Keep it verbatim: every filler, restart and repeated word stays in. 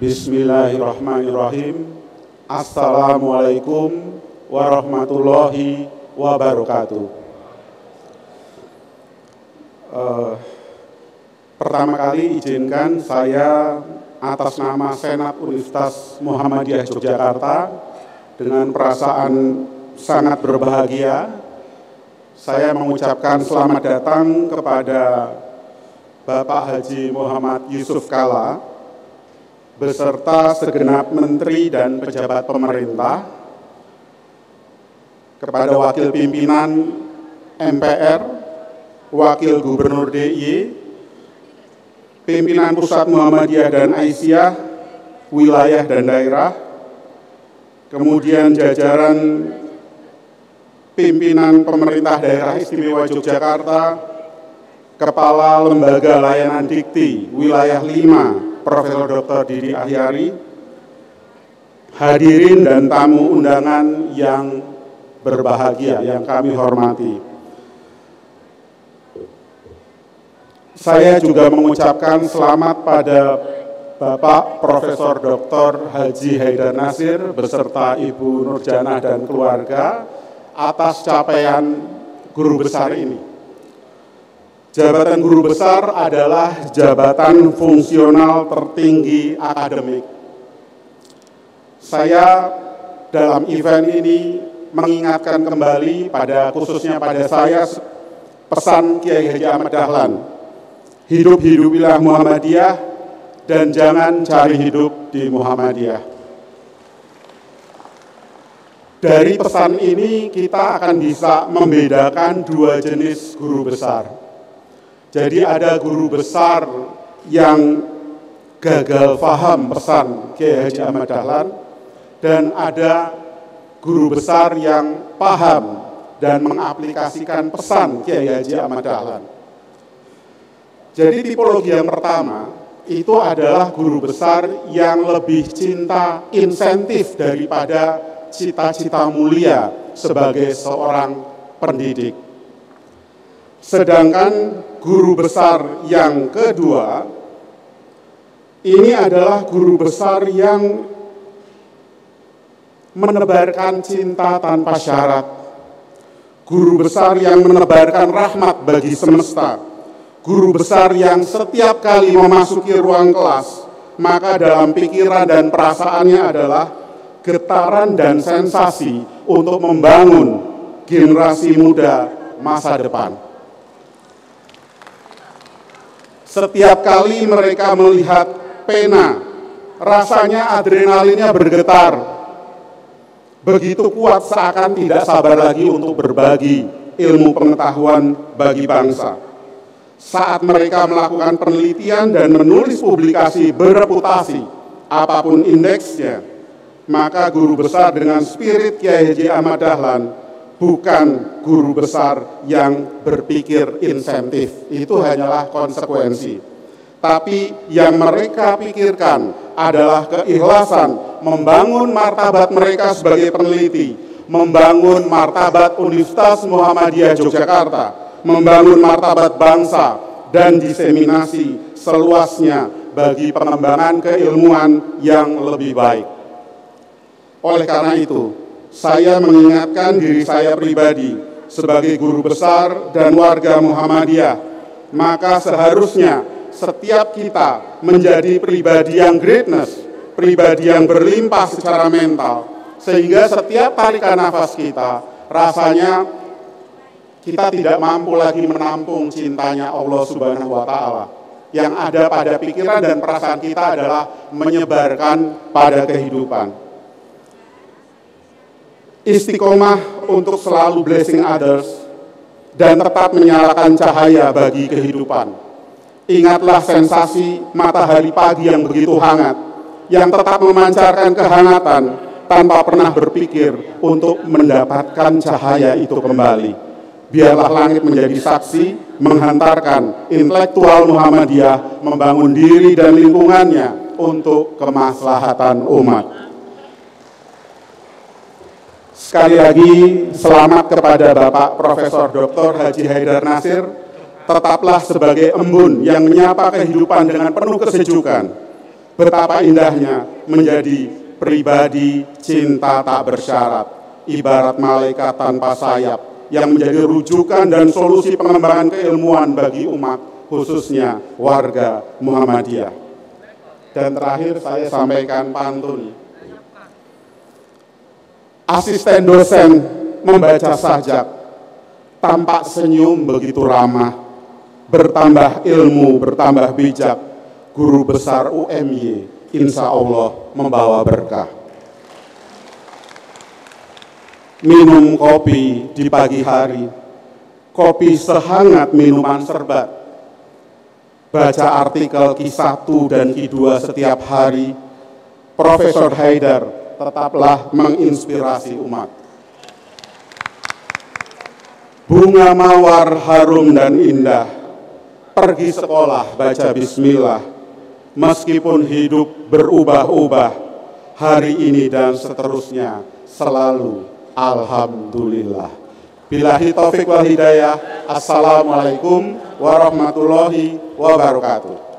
Bismillahirrahmanirrahim. Assalamualaikum warahmatullahi wabarakatuh. Uh, pertama kali izinkan saya atas nama Senat Universitas Muhammadiyah Yogyakarta dengan perasaan sangat berbahagia saya mengucapkan selamat datang kepada Bapak Haji Muhammad Yusuf Kalla beserta segenap menteri dan pejabat pemerintah, kepada wakil pimpinan M P R, wakil gubernur D I Y, pimpinan pusat Muhammadiyah dan Aisyah, wilayah dan daerah, kemudian jajaran pimpinan pemerintah daerah istimewa Yogyakarta, Kepala Lembaga Layanan Dikti, wilayah lima, Profesor Doktor Didi Ahyari, hadirin dan tamu undangan yang berbahagia, yang kami hormati. Saya juga mengucapkan selamat pada Bapak Profesor Doktor Haji Haidar Nasir beserta Ibu Nurjanah dan keluarga atas capaian guru besar ini. Jabatan guru besar adalah jabatan fungsional tertinggi akademik. Saya dalam event ini mengingatkan kembali pada khususnya pada saya pesan Kiai Haji Ahmad Dahlan, hidup-hidupilah Muhammadiyah dan jangan cari hidup di Muhammadiyah. Dari pesan ini kita akan bisa membedakan dua jenis guru besar. Jadi ada guru besar yang gagal paham pesan Kiai Haji Ahmad Dahlan dan ada guru besar yang paham dan mengaplikasikan pesan Kiai Haji Ahmad Dahlan. Jadi tipologi yang pertama itu adalah guru besar yang lebih cinta insentif daripada cita-cita mulia sebagai seorang pendidik. Sedangkan guru besar yang kedua, ini adalah guru besar yang menebarkan cinta tanpa syarat. Guru besar yang menebarkan rahmat bagi semesta. Guru besar yang setiap kali memasuki ruang kelas, maka dalam pikiran dan perasaannya adalah getaran dan sensasi untuk membangun generasi muda masa depan. Setiap kali mereka melihat pena, rasanya adrenalinnya bergetar. Begitu kuat seakan tidak sabar lagi untuk berbagi ilmu pengetahuan bagi bangsa. Saat mereka melakukan penelitian dan menulis publikasi bereputasi, apapun indeksnya, maka guru besar dengan spirit Kiai Haji Ahmad Dahlan bukan guru besar yang berpikir insentif, itu hanyalah konsekuensi. Tapi yang mereka pikirkan adalah keikhlasan membangun martabat mereka sebagai peneliti, membangun martabat Universitas Muhammadiyah Yogyakarta, membangun martabat bangsa, dan diseminasi seluasnya bagi pengembangan keilmuan yang lebih baik. Oleh karena itu, saya mengingatkan diri saya pribadi sebagai guru besar dan warga Muhammadiyah, maka seharusnya setiap kita menjadi pribadi yang greatness, pribadi yang berlimpah secara mental, sehingga setiap tarikan nafas kita, rasanya kita tidak mampu lagi menampung cintanya Allah Subhanahu wa Ta'ala. Yang ada pada pikiran dan perasaan kita adalah menyebarkan pada kehidupan. Istiqomah untuk selalu blessing others dan tetap menyalakan cahaya bagi kehidupan. Ingatlah sensasi matahari pagi yang begitu hangat, yang tetap memancarkan kehangatan tanpa pernah berpikir untuk mendapatkan cahaya itu kembali. Biarlah langit menjadi saksi menghantarkan intelektual Muhammadiyah membangun diri dan lingkungannya untuk kemaslahatan umat. Sekali lagi, selamat kepada Bapak Profesor Doktor Haji Haidar Nasir. Tetaplah sebagai embun yang menyapa kehidupan dengan penuh kesejukan. Betapa indahnya menjadi pribadi cinta tak bersyarat, ibarat malaikat tanpa sayap yang menjadi rujukan dan solusi pengembangan keilmuan bagi umat, khususnya warga Muhammadiyah. Dan terakhir saya sampaikan pantun. Asisten dosen membaca sajak, tampak senyum begitu ramah, bertambah ilmu, bertambah bijak, guru besar U M Y, insya Allah membawa berkah. Minum kopi di pagi hari, kopi sehangat minuman serbat, baca artikel Q satu dan Q dua setiap hari, Profesor Haidar tetaplah menginspirasi umat. Bunga mawar harum dan indah, pergi sekolah baca bismillah, meskipun hidup berubah-ubah, hari ini dan seterusnya selalu alhamdulillah. Billahi taufiq wal hidayah. Assalamualaikum warahmatullahi wabarakatuh.